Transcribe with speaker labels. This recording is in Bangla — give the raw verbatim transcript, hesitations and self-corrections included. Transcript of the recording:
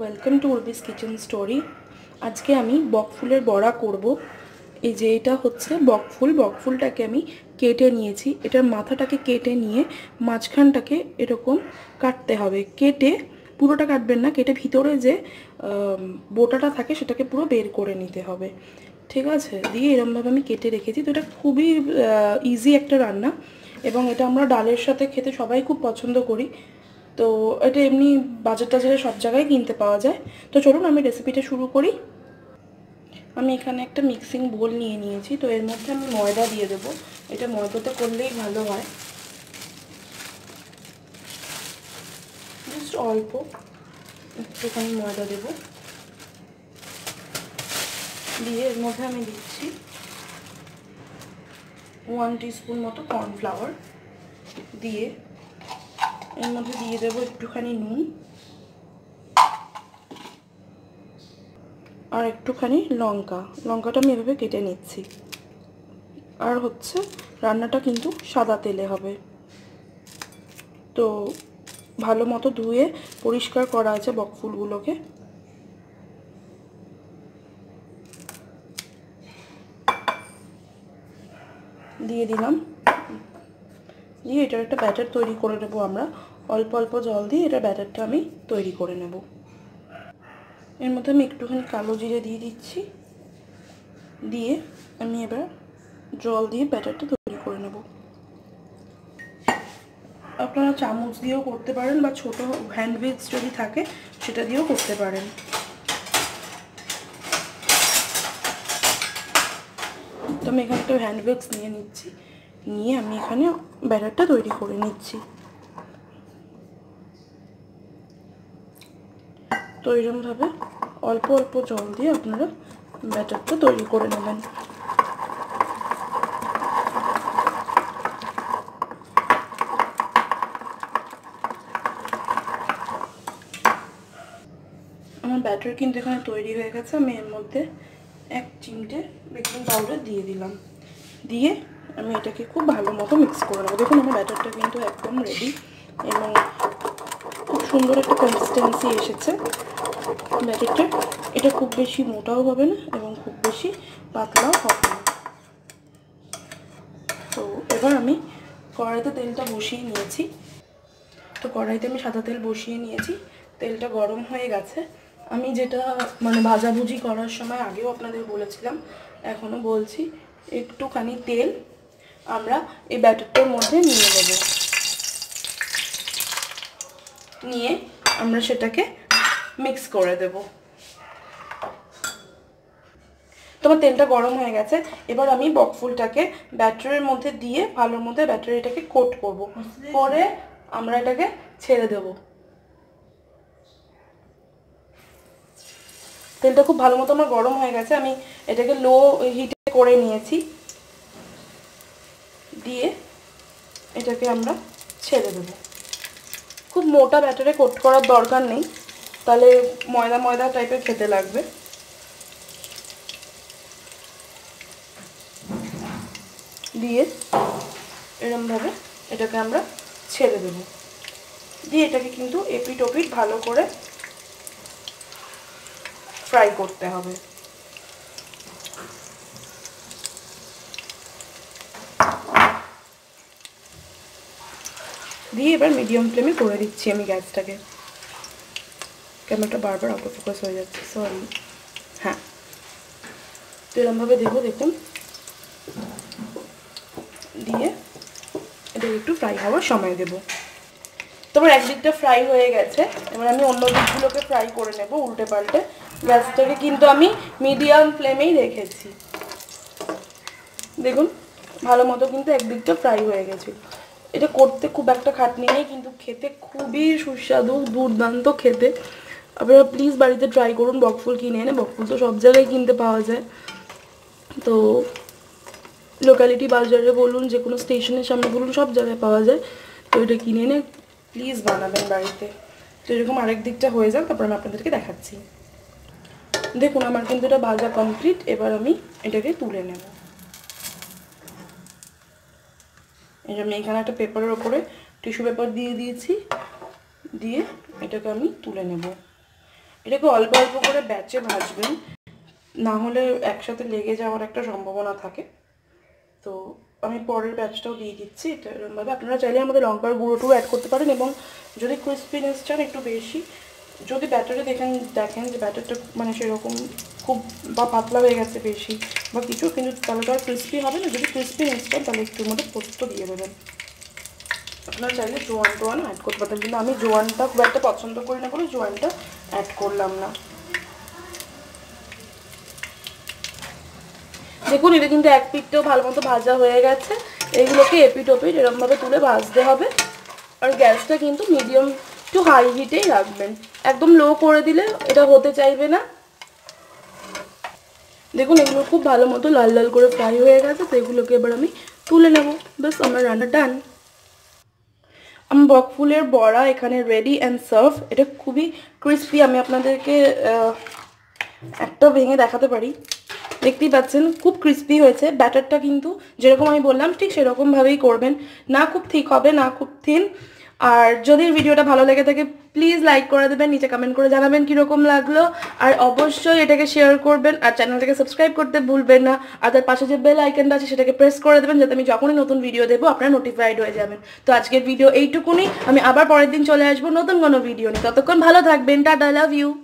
Speaker 1: ওয়েলকাম টু উর্বিস কিচেন স্টোরি। আজকে আমি বকফুলের বড়া করব। এই যে এটা হচ্ছে বকফুল, বকফুলটাকে আমি কেটে নিয়েছি। এটার মাথাটাকে কেটে নিয়ে মাঝখানটাকে এরকম কাটতে হবে। কেটে পুরোটা কাটবেন না, কেটে ভিতরে যে বোটাটা থাকে সেটাকে পুরো বের করে নিতে হবে, ঠিক আছে? দিয়ে এরকমভাবে আমি কেটে রেখেছি। তো এটা খুবই ইজি একটা রান্না এবং এটা আমরা ডালের সাথে খেতে সবাই খুব পছন্দ করি। তো এটা এমনি বাজার টাজারে সব জায়গায় কিনতে পাওয়া যায়। তো চলুন আমি রেসিপিটা শুরু করি। আমি এখানে একটা মিক্সিং বোল নিয়ে নিয়েছি। তো এর মধ্যে আমি ময়দা দিয়ে দেবো। এটা ময়দাতে করলেই ভালো হয়। জাস্ট অল্প একটুখানি ময়দা দেবো। দিয়ে এর মধ্যে আমি দিচ্ছি ওয়ান টিস্পুন মতো কর্নফ্লাওয়ার। দিয়ে এর মধ্যে দিয়ে দেবো একটুখানি নুন আর একটুখানি লঙ্কা। লঙ্কাটা আমি এভাবে কেটে নিচ্ছি। আর হচ্ছে রান্নাটা কিন্তু সাদা তেলে হবে। তো ভালো মতো ধুয়ে পরিষ্কার করা আছে বকফুলগুলোকে। দিয়ে দিলাম। দিয়ে এটার একটা ব্যাটার তৈরি করে নেবো আমরা। অল্প অল্প জল দিয়ে এটা ব্যাটারটা আমি তৈরি করে নেব। এর মধ্যে আমি একটুখানি কালো জিরে দিয়ে দিচ্ছি। দিয়ে আমি এবার জল দিয়ে ব্যাটারটা তৈরি করে নেব। আপনারা চামচ দিয়েও করতে পারেন বা ছোট হ্যান্ড উইক্স যদি থাকে সেটা দিয়েও করতে পারেন। তো আমি এখানে একটা হ্যান্ড উইক্স নিয়ে নিচ্ছি। নিয়ে আমি এখানে ব্যাটারটা তৈরি করে নিচ্ছি। তো এরকমভাবে অল্প অল্প জল দিয়ে আপনারা ব্যাটারটা তৈরি করে নেবেন। আমার ব্যাটার কিন্তু এখানে তৈরি হয়ে গেছে। আমি এর মধ্যে এক চিমটে বেকিং পাউডার দিয়ে দিলাম। দিয়ে আমি এটাকে খুব ভালো মতো মিক্স করে নেবো। দেখুন আমার ব্যাটারটা কিন্তু একদম রেডি এবং খুব সুন্দর একটা কনসিস্টেন্সি এসেছে ব্যাটারটা। এটা খুব বেশি মোটাও হবে না এবং খুব বেশি পাতলাও হবে না। তো এবার আমি কড়াইতে তেলটা বসিয়ে নিয়েছি। তো কড়াইতে আমি সাদা তেল বসিয়ে নিয়েছি। তেলটা গরম হয়ে গেছে। আমি যেটা মানে ভাজাভুজি করার সময় আগেও আপনাদের বলেছিলাম, এখনও বলছি, একটুখানি তেল আমরা এই ব্যাটারটার মধ্যে নিয়ে নেব। নিয়ে আমরা সেটাকে মিক্স করে দেব। তোমার তেলটা গরম হয়ে গেছে। এবার আমি বকফুলটাকে ব্যাটারের মধ্যে দিয়ে ভালোর মধ্যে ব্যাটারিটাকে কোট করব। করে আমরা এটাকে ছেড়ে দেব। তেলটা খুব ভালো মতো আমার গরম হয়ে গেছে। আমি এটাকে লো হিটে করে নিয়েছি। দিয়ে এটাকে আমরা ছেড়ে দেব। খুব মোটা ব্যাটারে কোট করার দরকার নেই, তাহলে ময়দা ময়দা টাইপের খেতে লাগবে। দিয়ে এরকমভাবে এটাকে আমরা ছেড়ে দেব। দিয়ে এটাকে কিন্তু এপিট ওপিট ভালো করে ফ্রাই করতে হবে। দিয়ে এবার মিডিয়াম ফ্লেমে করে দিচ্ছি আমি গ্যাসটাকে। ক্যামেরাটা বারবার অটো ফোকাস হয়ে যাচ্ছে, সরি। হ্যাঁ, তো এরকমভাবে দেবো, দেখুন। দিয়ে এটাকে একটু ফ্রাই হওয়ার সময় দেবো। তোমার একদিকটা ফ্রাই হয়ে গেছে। এবার আমি অন্য দিকগুলোকে ফ্রাই করে নেব উল্টে পাল্টে। গ্যাসটাকে কিন্তু আমি মিডিয়াম ফ্লেমেই রেখেছি। দেখুন ভালো মতো কিন্তু একদিকটা ফ্রাই হয়ে গেছে। এটা করতে খুব একটা খাটনি নেই, কিন্তু খেতে খুবই সুস্বাদু, দুর্দান্ত খেতে। আপনারা প্লিজ বাড়িতে ট্রাই করুন। বকফুল কিনে এনে, বকফুল তো সব জায়গায় কিনতে পাওয়া যায়। তো লোকালিটি বাজারে বলুন, যে কোনো স্টেশনের সামনে বলুন, সব জায়গায় পাওয়া যায়। তো এটা কিনে এনে প্লিজ বানাবেন বাড়িতে। তো এরকম আরেক দিকটা হয়ে যাক, তারপর আমি আপনাদেরকে দেখাচ্ছি। দেখুন আমার কিন্তু এটা ভাজা কমপ্লিট। এবার আমি এটাকে তুলে নেব। এই যে আমি এখানে একটা পেপারের ওপরে টিস্যু পেপার দিয়ে দিয়েছি। দিয়ে এটাকে আমি তুলে নেব। এটাকে অল্প অল্প করে ব্যাচে ভাজবেন, না হলে একসাথে লেগে যাওয়ার একটা সম্ভাবনা থাকে। তো আমি পরের ব্যাচটাও দিয়ে দিচ্ছি। এটা এরকমভাবে আপনারা চাইলে আমাদের লঙ্কার গুঁড়োটাও অ্যাড করতে পারেন, এবং যদি ক্রিস্পিনেস চান একটু বেশি, যদি ব্যাটারে দেখেন দেখেন যে ব্যাটারটা মানে সেরকম খুব বা পাতলা হয়ে গেছে বেশি বা কিছু, কিন্তু তাহলে তো আর ক্রিস্পি হবে না। যদি ক্রিস্পিনেস চান তাহলে একটুর মধ্যে পোস্ত দিয়ে দেবেন। আপনারা চাইলে জোয়ান টোয়ান অ্যাড করতে পারেন, কিন্তু আমি জোয়ানটা খুব একটা পছন্দ করি না বলে জোয়ানটা অ্যাড করলাম না। দেখুন এটা কিন্তু এক পিঠটাও ভালো মতো ভাজা হয়ে গেছে। এইগুলোকে এপিট ওপিট এরকমভাবে তুলে ভাজতে হবে। আর গ্যাসটা কিন্তু মিডিয়াম টু হাই হিটেই রাখবেন, একদম লো করে দিলে এটা হতে চাইবে না। দেখুন এগুলো খুব ভালো মতো লাল লাল করে ফ্রাই হয়ে গেছে, তো এগুলোকে এবার আমি তুলে নেব। ব্যাস আমার রান্না ডান। আমার বকফুলের বড়া এখানে রেডি অ্যান্ড সার্ভ। এটা খুবই ক্রিস্পি, আমি আপনাদেরকে একটা ভেঙে দেখাতে পারি। দেখতেই পাচ্ছেন খুব ক্রিস্পি হয়েছে। ব্যাটারটা কিন্তু যেরকম আমি বললাম ঠিক সেরকমভাবেই করবেন, না খুব থিক হবে না খুব থিন। আর যদি ভিডিওটা ভালো লেগে থাকে প্লিজ লাইক করে দেবেন, নিচে কমেন্ট করে জানাবেন কীরকম লাগলো, আর অবশ্যই এটাকে শেয়ার করবেন, আর চ্যানেলটাকে সাবস্ক্রাইব করতে ভুলবেন না। আর তার পাশে যে বেল আইকনটা আছে সেটাকে প্রেস করে দেবেন, যাতে আমি যখনই নতুন ভিডিও দেবো আপনারা নোটিফাইড হয়ে যাবেন। তো আজকের ভিডিও এইটুকুনি, আমি আবার পরের দিন চলে আসবো নতুন কোনো ভিডিও নিয়ে। ততক্ষণ ভালো থাকবেন, টাটা, লাভ ইউ।